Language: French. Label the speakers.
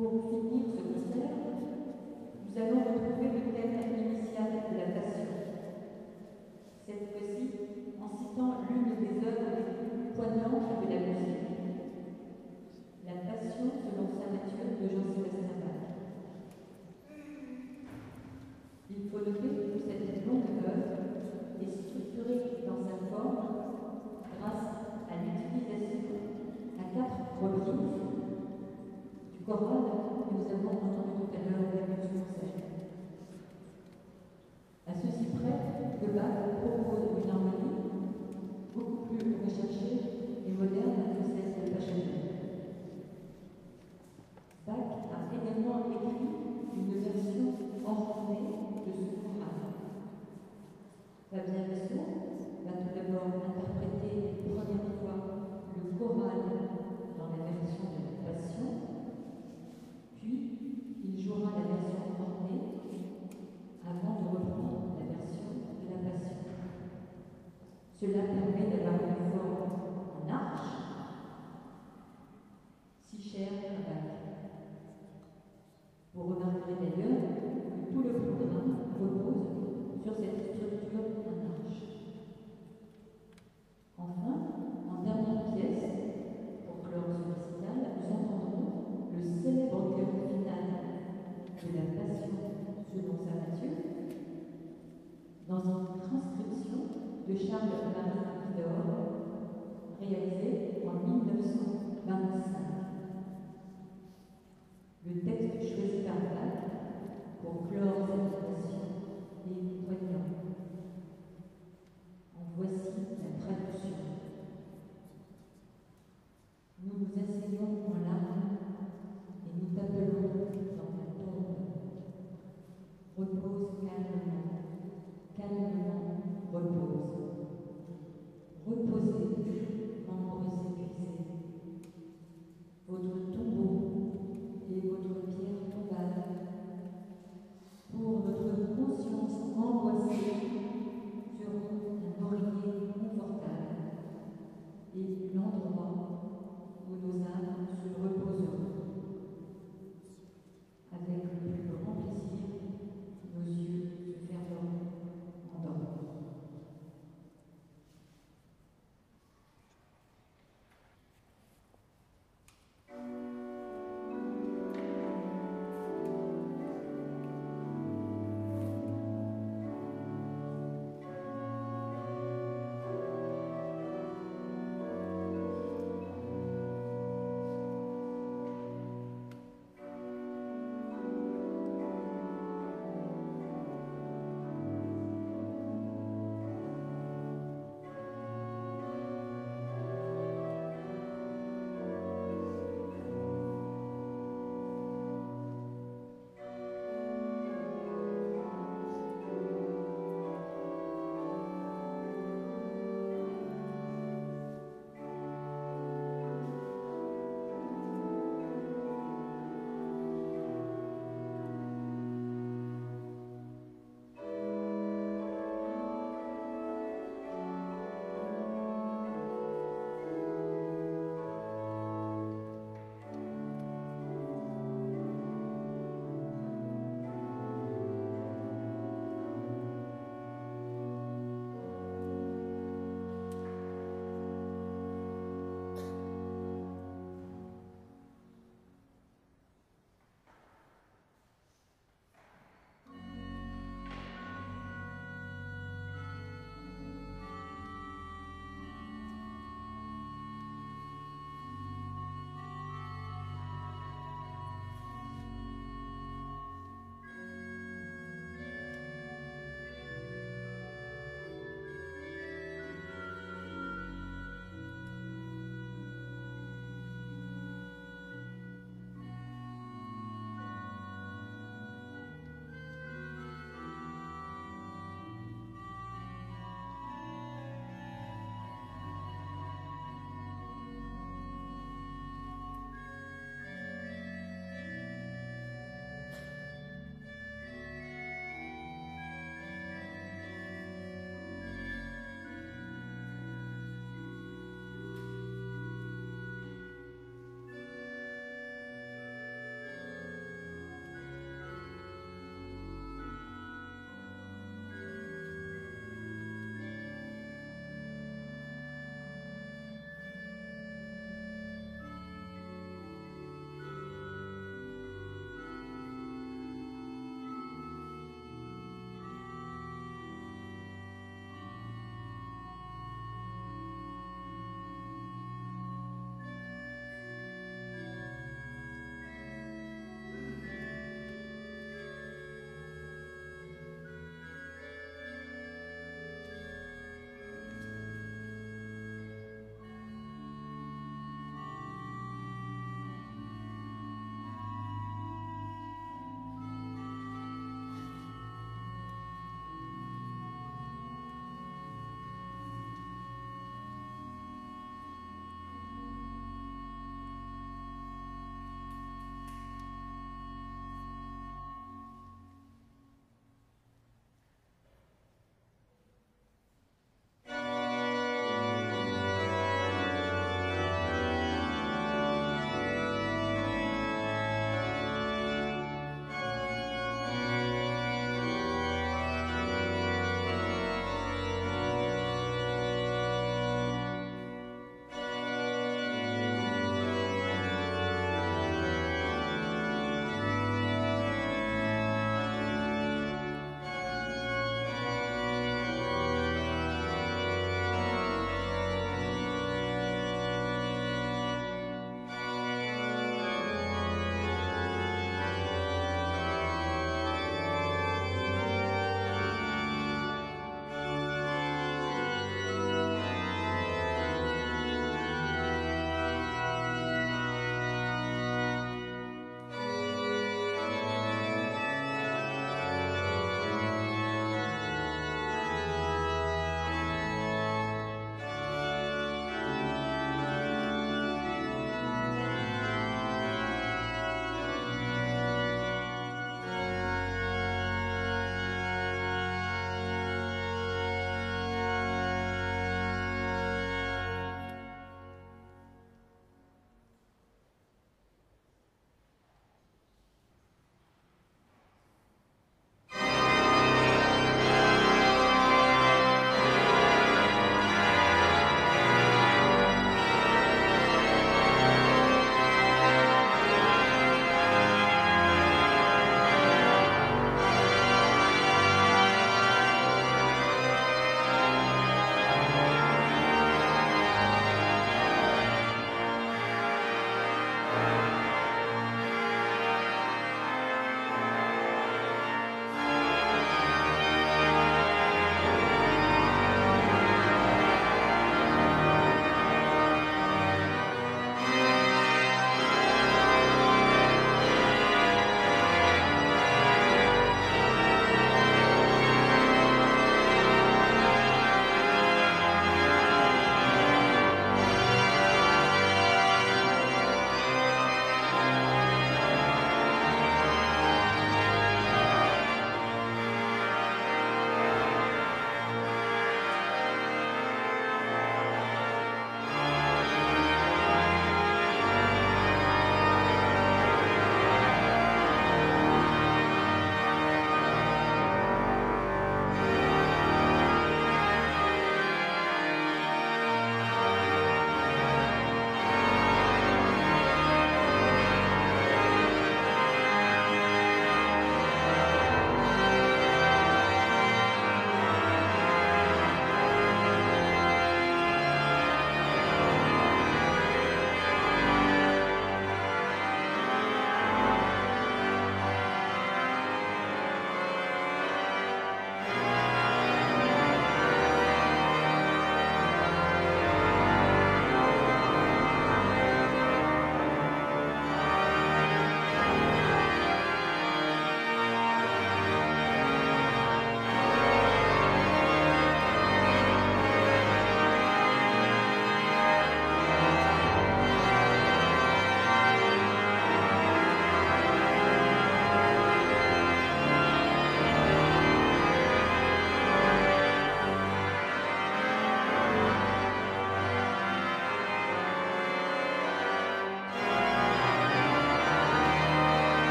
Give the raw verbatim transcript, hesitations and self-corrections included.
Speaker 1: Pour finir ce mystère, nous allons retrouver le thème initial de la Passion. Cette fois-ci, en citant l'une des œuvres les plus poignantes de la musique, La Passion selon saint Matthieu de Jean-Sébastien Bach. Il faut noter que cette longue œuvre est structurée dans sa forme grâce à l'utilisation à quatre reprises du choral que nous avons entendu tout à l'heure avec le concert. À ceci près que Bach propose une harmonie beaucoup plus recherchée et moderne que celle de Pachelbel. Bach a également écrit une version enrobée de ce choral. Fabien Bessot va tout d'abord interpréter une première fois le choral dans la version de la Passion, puis il jouera la version ornée avant de reprendre la version de la Passion. Cela permet d'avoir une forme en arche, si chère à Bach. Vous remarquerez d'ailleurs que tout le programme repose sur cette structure en arche. Enfin, en dernière pièce, pour clore ce récital, nous entendrons le célèbre chœur final de la Passion selon saint Matthieu, dans une transcription de Charles-Marie Widor, réalisée en mille neuf cent vingt-cinq. Le texte choisi par Bach pour clore cette passion